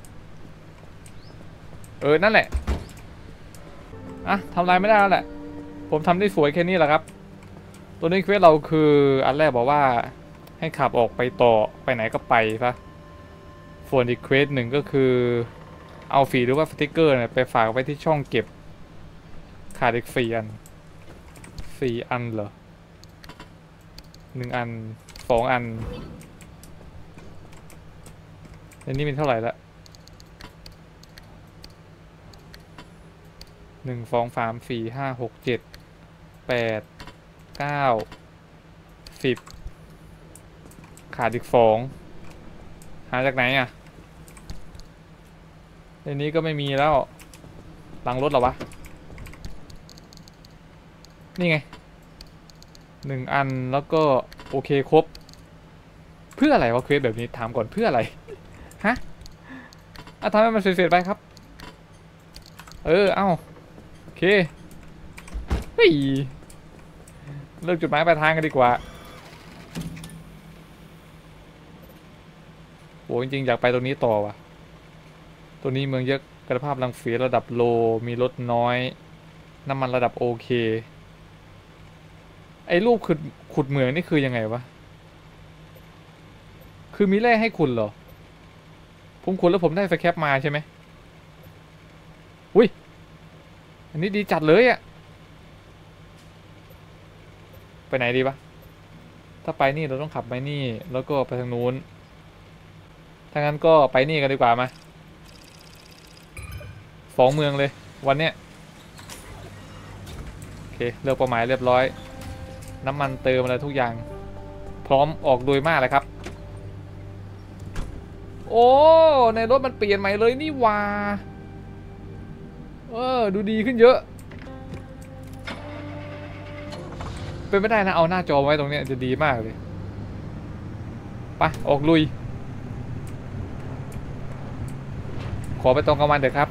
เออนั่นแหละอ่ะทำลายไม่ได้แล้วแหละผมทำได้สวยแค่นี้แหละครับตัวนี้เควสเราคืออันแรกบอกว่าให้ขับออกไปต่อไปไหนก็ไปปะส่วนอีกเควสหนึ่งก็คือเอาฝีหรือว่าสติกเกอร์เนี่ยไปฝากไว้ที่ช่องเก็บขาดอีกสี่อันสี่อันเหรอหนึ่งอันสองอันอันนี้เป็นเท่าไหร่ละหนึ่งสองสามสี่ห้าหกเจ็ดแปดเก้าสิบขาดอีกสองหาจากไหนอ่ะในนี้ก็ไม่มีแล้วหลังรถเหรอวะนี่ไงหนึ่งอันแล้วก็โอเคครบเพื่ออะไรวะเควสแบบนี้ถามก่อนเพื่ออะไรฮะอ่ะทำให้มันเสร็จๆไปครับเออเอ้าโอเคเฮ้ยเลิกจุดหมายปลายทางกันดีกว่าโอ้จริงๆอยากไปตรงนี้ต่อว่ะตัวนี้เมืองเยอะคุณภาพรังสีระดับโลมีรถน้อยน้ำมันระดับโอเคไอ้รูปขุดขุดเหมืองนี่คือยังไงวะคือมีแร่ให้ขุดเหรอผมขุดแล้วผมได้สแครปมาใช่ไหมอุ้ยอันนี้ดีจัดเลยอะไปไหนดีปะถ้าไปนี่เราต้องขับไปนี่แล้วก็ไปทางนู้นถ้างั้นก็ไปนี่กันดีกว่ามาสองเมืองเลยวันเนี้ยโอเคเลือกเป้าหมายเรียบร้อยน้ำมันเติมอะไรทุกอย่างพร้อมออกโดยมากเลยครับโอ้ในรถมันเปลี่ยนใหม่เลยนี่ว่าเออดูดีขึ้นเยอะเป็นไม่ได้นะเอาหน้าจอไว้ตรงนี้จะดีมากเลยไปออกลุยขอไปตรงกลางวันเถอะครับ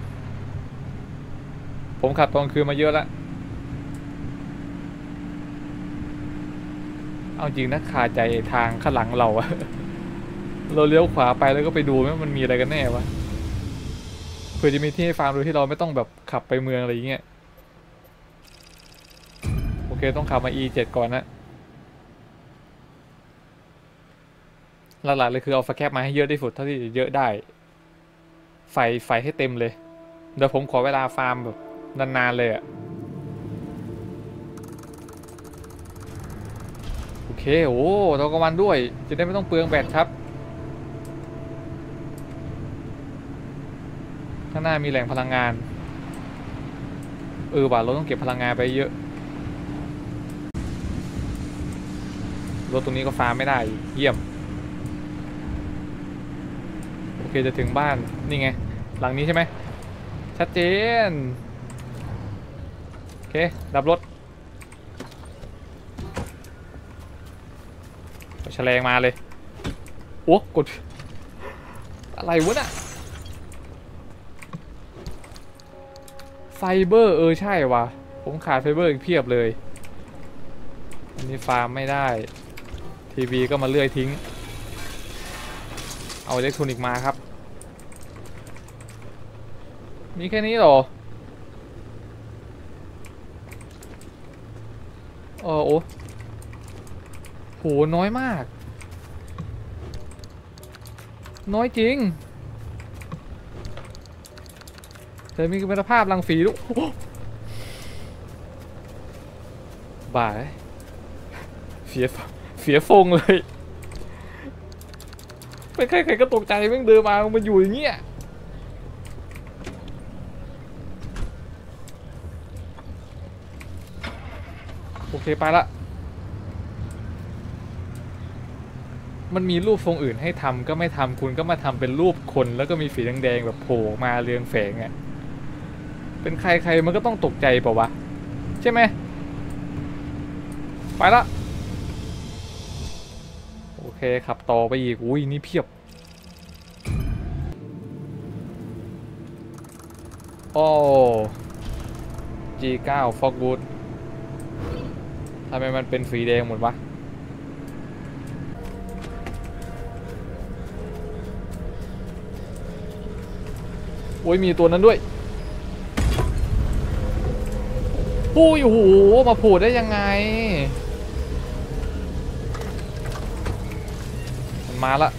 ผมขับตอนคืนมาเยอะแล้วเอาจริงนะคาใจทางข้างหลังเราอะเราเลี้ยวขวาไปแล้วก็ไปดูว่ามันมีอะไรกันแน่วะเพื่อจะมีที่ให้ฟาร์มโดยที่เราไม่ต้องแบบขับไปเมืองอะไรอย่างเงี้ยโอเคต้องขับมา อี เจ็ด ก่อนนะหลักๆเลยคือเอาสแครปมาให้เยอะที่สุดเท่าที่จะเยอะได้ไฟไฟให้เต็มเลยเดี๋ยวผมขอเวลาฟาร์มแบบนานๆเลยอะโอเคโอ้ตอนกลางวันด้วยจะได้ไม่ต้องเปลืองแบตครับข้างหน้ามีแหล่งพลังงานเออว่ะเราต้องเก็บพลังงานไปเยอะรถตรงนี้ก็ฟาร์มไม่ได้เยี่ยมโอเคจะถึงบ้านนี่ไงหลังนี้ใช่ไหมชัดเจนโอเคดับรถแฉลงมาเลยโอ้กดอะไรวะน่ะไฟเบอร์เออใช่ว่ะผมขาดไฟเบอร์อีกเพียบเลยอันนี้ฟาร์มไม่ได้ทีวีก็มาเลื่อยทิ้งเอาอิเล็กทรอนิกส์มาครับมีแค่นี้หรอเออโอ้โหน้อยมากน้อยจริงแต่มีคุณภาพรังสีลูกบ่ายเสียเสียฟงเลยเป็นใครใครก็ตกใจแม่งเดินมามันอยู่อย่างเงี้ยโอเคไปละมันมีรูปทรงอื่นให้ทำก็ไม่ทำคุณก็มาทำเป็นรูปคนแล้วก็มีสีแดงๆแบบโผล่มาเรืองแสงอ่ะเป็นใครใครมันก็ต้องตกใจเปล่าวะใช่ไหมไปละโอเคขับต่อไปอีกอุ้ยนี่เพียบโอ้ จี ไนน์ Fogwood ทำไมมันเป็นสีแดงหมดวะโอ้ยมีตัวนั้นด้วยโอ้ยโอ้โหมาโผล่ได้ยังไงมันมาละ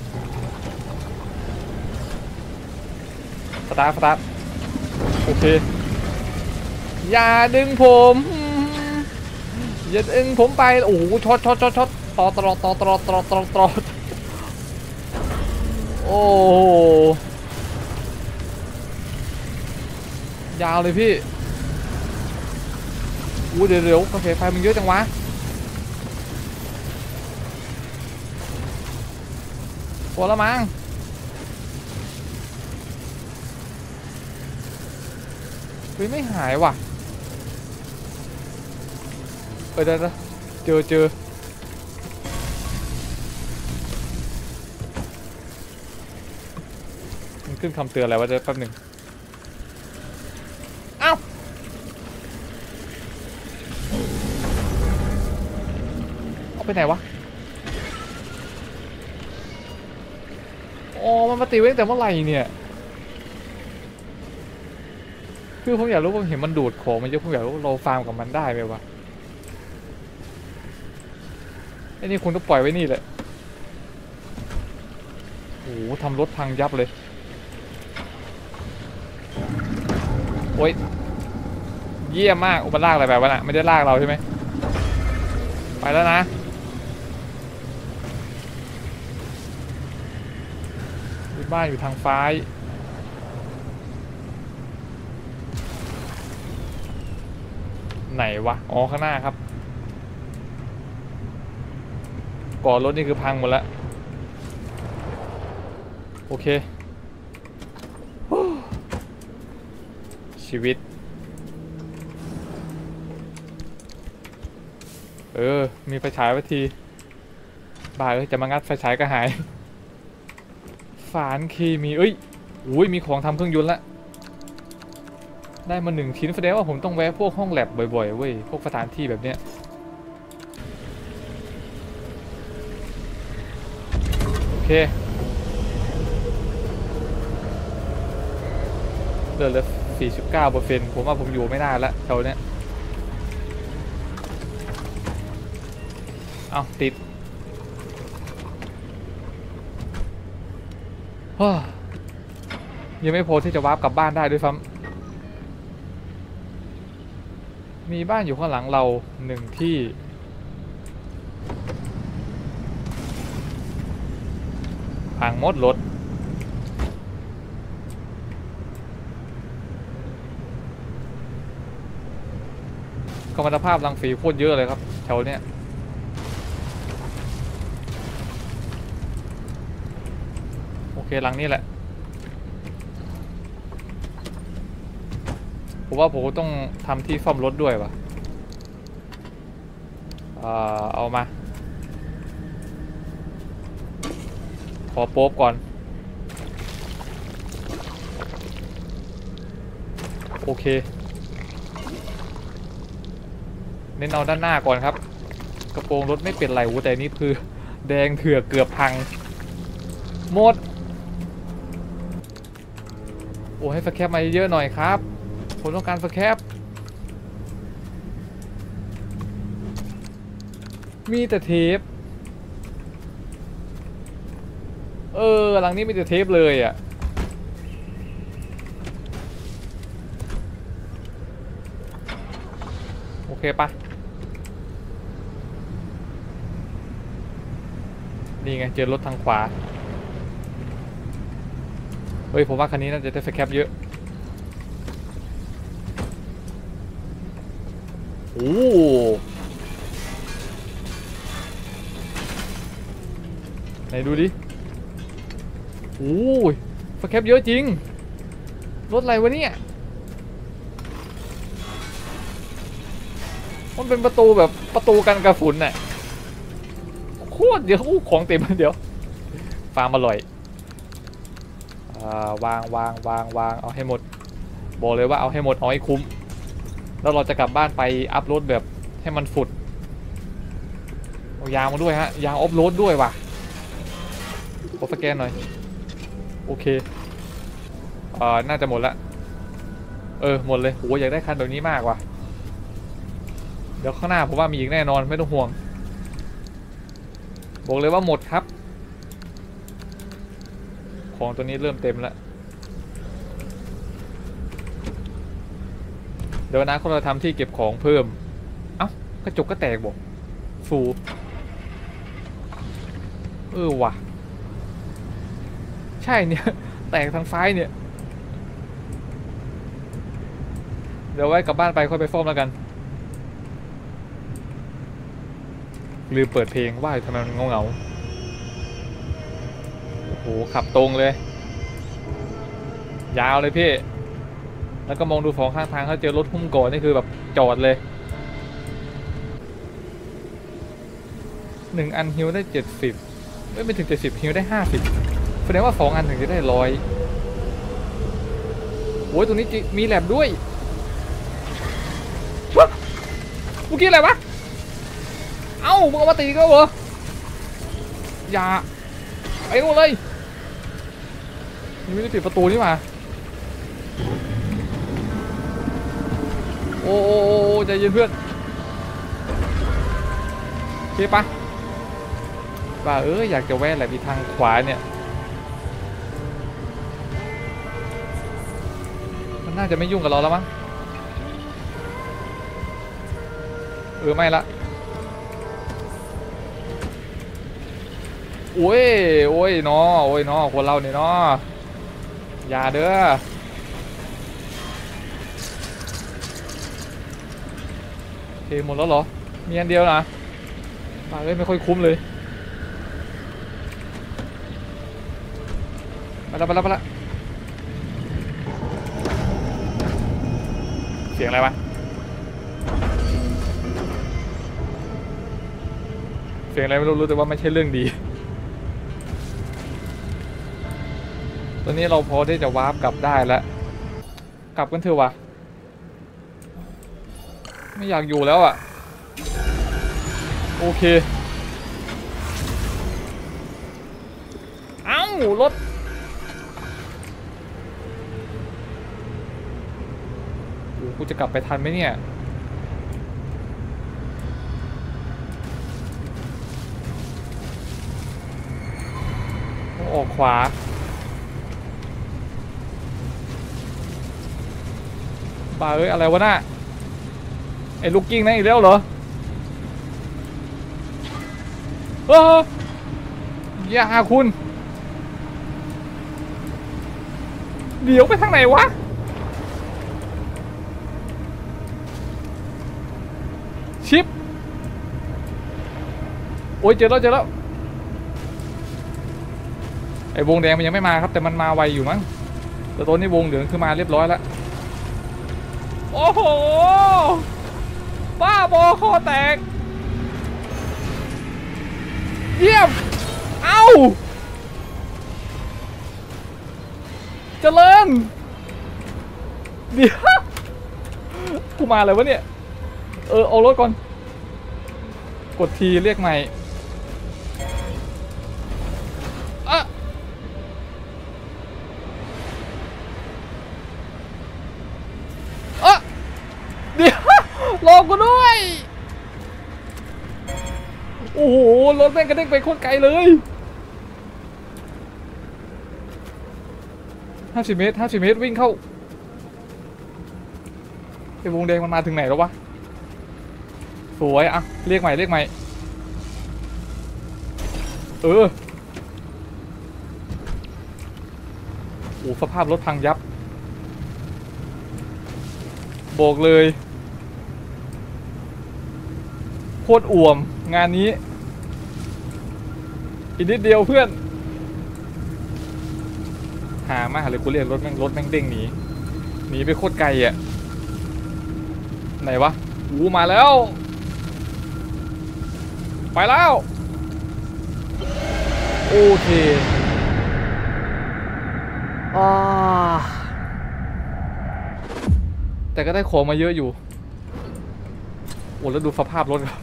สตาร์ทสตาร์ทโอเคอย่าดึงผมอย่าดึงผมไปโอ้โหช็อตช็อตช็อตช็อตต่อตลอดต่อตลอดตลอดตลอดตลอดโอ้ยาวเลยพี่อู้เดี๋ยวเดี๋ยวกระแสไฟมันเยอะจังวะพอละมั้งเฮ้ยไม่หายว่ะเออเดี๋ยวเจอเจอมันขึ้นคำเตือนอะไรวะเดี๋ยวแป๊บหนึ่งเอ้าเอาไปไหนวะอ๋อมันมาตีไว้ตั้งแต่เมื่อไหร่เนี่ยคือผมอยากรู้ผมเห็นมันดูดของมันเยอะผมอยากรู้เราฟาร์มกับมันได้ไหมวะไอ้นี่คุณต้องปล่อยไว้นี่แหละโอ้โหทำรถพังยับเลยโอ้ยเยี่ยมมากอุปลากอะไรแบบวะน่ะไม่ได้ลากเราใช่ไหมไปแล้วนะบ้านอยู่ทางซ้ายไหนวะอ๋อข้างหน้าครับก่อนรถนี่คือพังหมดแล้วโอเคชีวิตเออมีไฟฉายไว้ทีบ้าเอ้ยจะมางัดไฟฉายก็หายฝานเคมีเอ้ยอุ้ยมีของทำเครื่องยนต์ละได้มาหนึ่งชิ้นแสดงว่าผมต้องแวะพวกห้องแลบบ่อยๆเว้ยพวกสถานที่แบบเนี้ยโอเคเหลือเหลือสี่สิบเก้าเปอร์เซ็นต์ผมว่าผมอยู่ไม่ได้ละแถวเนี้ยเอาติดยังไม่พอที่จะวาร์ปกลับบ้านได้ด้วยซ้ำมีบ้านอยู่ข้างหลังเราหนึ่งที่พังหมดรถกัมมันตภาพรังสีโคตรเยอะเลยครับแถวเนี้ยโอเคหลังนี้แหละผมว่าผมต้องทำที่ซ่อมรถด้วยวะเอ่อเอามาขอโป๊บก่อนโอเคเน้นเอาด้านหน้าก่อนครับกระโปรงรถไม่เป็นไรวูแต่นี่คือแดงเถื่อเกือบพังหมดโอ้ให้สแคปมาเยอะหน่อยครับผมต้องการสแคปมีแต่เทปเออหลังนี้มีแต่เทปเลยอ่ะโอเคปะนี่ไงเจอรถทางขวาเฮ้ยผมว่าคันนี้น่าจะได้สแครปเยอะโอ้ไหนดูดิโอ้ยสแครปเยอะจริงรถอะไรวะเนี่ยมันเป็นประตูแบบประตูกันกระสุนน่ะโคตรเดี๋ยวของเต็มเดี๋ยวฟาร์มอร่อยวางวางวางวางเอาให้หมดบอกเลยว่าเอาให้หมดเอาให้คุ้มแล้วเราจะกลับบ้านไปอัพโหลดแบบให้มันฟุดเอายางมาด้วยฮะยางออฟโหลดด้วยว่ะกดสแกนหน่อยโอเคเอ่อน่าจะหมดละเออหมดเลยโหอยากได้คันแบบนี้มากว่ะเดี๋ยวข้างหน้าผมว่ามีอีกแน่นอนไม่ต้องห่วงบอกเลยว่าหมดครับของตัวนี้เริ่มเต็มแล้วเดี๋ยวนะเขาจะทำที่เก็บของเพิ่มเอ้ากระจกก็แตกบอกฟูเออว่ะใช่เนี่ยแตกทางซ้ายเนี่ยเดี๋ยวไว้กลับบ้านไปค่อยไปซ่อมแล้วกันลืมเปิดเพลงว่าทำไมมันเงาเงาโอ้โหขับตรงเลยยาวเลยพี่แล้วก็มองดูสองข้างทางเขาเจอรถหุ้มก่อนนี่คือแบบจอดเลยหนึ่งอันฮิวได้เจ็ดสิบไม่ไม่ถึงเจ็ดสิบฮิวได้ห้าสิบแสดงว่าสองอันถึงจะได้ร้อยโอ้ยตรงนี้มีแลบด้วยวะเมื่อกี้อะไรวะเอ้ามึงเอามาตีก็เหรออย่าไปนู่นเลยนี่ไม่ได้ปิดประตูนี่มาโอ้โอ้ใจเย็นเพื่อนโอเคปะป่าเอออยากจะแวะแหละมีทางขวาเนี่ยมันน่าจะไม่ยุ่งกับเราแล้วมั้งเออไม่ละโอ้ยโอ้ยเนาะโอ้ยเนาะคนเราเนี่ยเนาะอย่าเด้อโอเคหมดแล้วเหรอมีอันเดียวนะป่าเอ้ยไม่ค่อยคุ้มเลยไปละไปละไปละเสียงอะไรวะเสียงอะไรไม่รู้รู้แต่ว่าไม่ใช่เรื่องดีตอนนี้เราพอที่จะวาร์ปกลับได้แล้วกลับกันเถอะวะไม่อยากอยู่แล้วอ่ะโอเคเอ้ารถโอ้กูจะกลับไปทันไหมเนี่ยออกขวาบ้าเอ้ยอะไรวะน่ะไอ้ลูกกิ้งนั่นอีกแล้วเหรอเอออย่าคุณเดี๋ยวไปทางไหนวะชิปโอ้ยเจอแล้วเจอแล้วไอ้วงแดงมันยังไม่มาครับแต่มันมาไวอยู่มั้งแต่ตัวนี้วงเหลืองคือมาเรียบร้อยแล้วโอ้โหบ้าบอคอแตกเยี่ยมเอ้าเจริญเดี๋ยวกูมาเลยวะเนี่ยเออเอารถก่อนกดทีเรียกใหม่อะอะเดี๋ยวรอกูด้วยโอ้โหรถแม่งกระเด้งไปโคตรไกลเลยห้าสิบเมตรห้าสิบเมตรวิ่งเข้าไอ้วงแดงมันมาถึงไหนแล้ววะสวยอะเรียกใหม่เรียกใหม่เออโอ้สภาพรถพังยับโบกเลยโคตรอ่วมงานนี้อีกนิดเดียวเพื่อนหามากเลยกูเรียกรถแม่งรถแม่งเด้งหนีหนีไปโคตรไกลอ่ะไหนวะอู้มาแล้วไปแล้วโอเคอ่าแต่ก็ได้ของมาเยอะอยู่โอ้แล้วดูสภาพรถครับ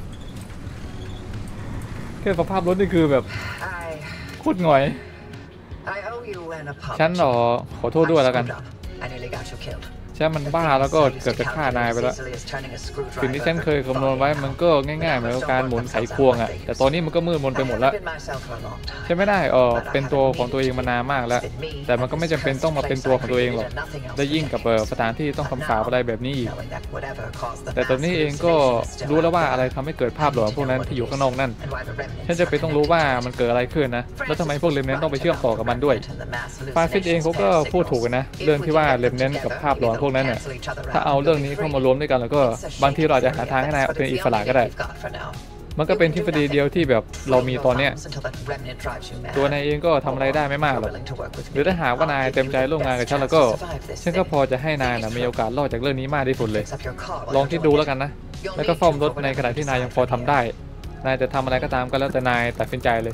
แค่สภาพรถนี่คือแบบโคตรหงอยฉันหรอขอโทษด้วยแล้วกันฉันมันบ้าแล้วก็เกือบจะฆ่านายไปแล้วสิ่งที่ฉันเคยคำนวณไว้มันก็ง่ายๆเหมือนกับการหมุนไขควงอ่ะแต่ตอนนี้มันก็มืดมนไปหมดแล้วใช่ไม่ได้เออเป็นตัวของตัวเองมานานมากแล้วแต่มันก็ไม่จำเป็นต้องมาเป็นตัวของตัวเองหรอกได้ยิ่งกับสถานที่ต้องคำสาปอะไรแบบนี้อีกแต่ตอนนี้เองก็รู้แล้วว่าอะไรทำให้เกิดภาพหลอนพวกนั้นที่อยู่ข้างนอกนั่นฉันจะไปต้องรู้ว่ามันเกิดอะไรขึ้นนะแล้วทำไมพวกเลมเนนต้องไปเชื่อมต่อกับมันด้วยฟาซิสเองเขาก็พูดถูกกันนะเรื่องที่ว่าเลมเนนกับภาพหลอนพวกนั้นเนี่ยถ้าเอาเรื่องนี้เข้ามารวมด้วยกันแล้วก็บางทีเราอาจจะหาทางให้นายเป็นอิสระก็ได้มันก็เป็นทฤษฎีเดียวที่แบบเรามีตอนเนี้ยตัวนายเองก็ทำอะไรได้ไม่มากหรอกหรือถ้าหากว่านายเต็มใจร่วมงานกับฉันแล้วก็ฉันก็พอจะให้นายนะมีโอกาสรอดจากเรื่องนี้มากที่สุดเลยลองคิดดูแล้วกันนะแล้วก็ซ่อมรถในขณะที่นายยังพอทำได้นายจะทำอะไรก็ตามก็แล้วแต่นายตัดสินใจเลย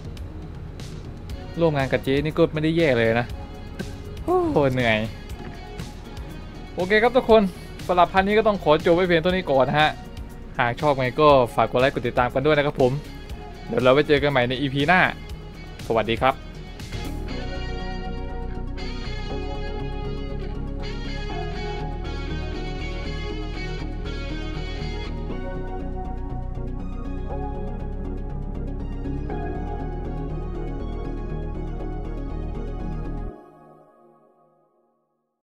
ร่วมงานกับเจ๊นี่ก็ไม่ได้แย่เลยนะโอ้โหเหนื่อยโอเคครับทุกคนสำหรับพันนี้ก็ต้องขอจบไว้เพียงเท่านี้ก่อนนะฮะหากชอบไงก็ฝากกดไลค์กดติดตามกันด้วยนะครับผมเดี๋ยวเราไปเจอกันใหม่ใน อี พี หน้าสวัสดีครับ